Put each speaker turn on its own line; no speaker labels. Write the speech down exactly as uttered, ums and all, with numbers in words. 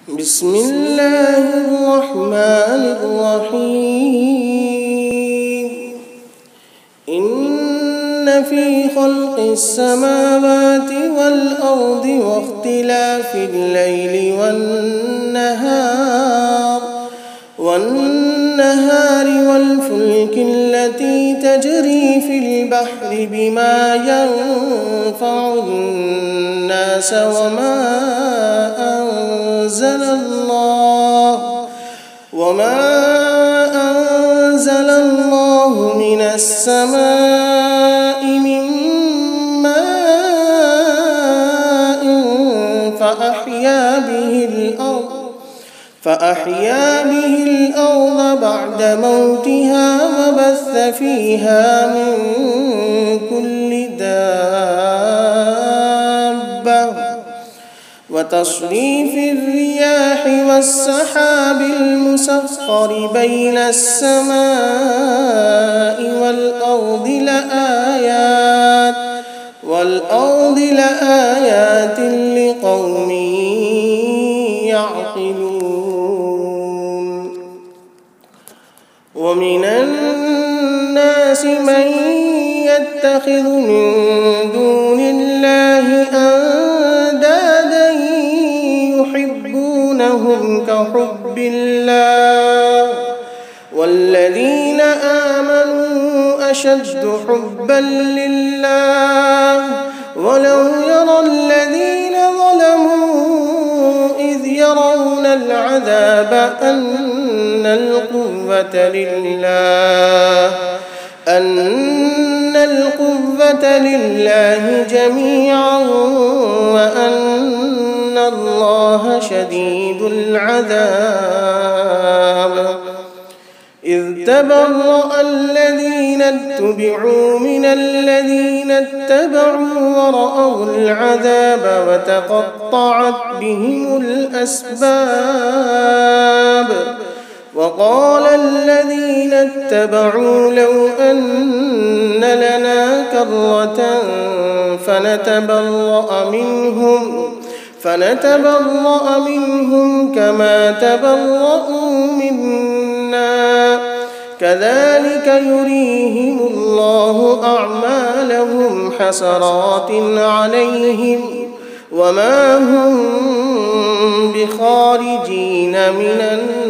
بسم الله الرحمن الرحيم إن في خلق السماوات والأرض واختلاف الليل والنهار والنهار والفلك التي تجري في البحر بما ينفع الناس وما أنزل الله وما أنزل الله من السماء من ماء فأحيا به الأرض فأحيا به الأرض بعد موتها وبث فيها من كل دابة وتصريف الرياح والسحاب المسخر بين السماء والأرض لآيات والأرض لآيات لقوم يعقلون ومن الناس من يتخذ من دون الله أندادا يحبونهم كحب الله والذين آمنوا أشد حبا لله ولو يرى الذين ظلموا إذ يرون العذاب أن القوة لله أن القوة لله جميعا وأن الله شديد العذاب إذ تبرأ الذين اتبعوا من الذين اتبعوا ورأوا العذاب وتقطعت بهم الأسباب وقال الذين اتبعوا لو أن لنا كرة فنتبرأ منهم فنتبرأ منهم كما تبرأوا منا كذلك يريهم الله أعمالهم حسرات عليهم وما هم بخارجين من النار.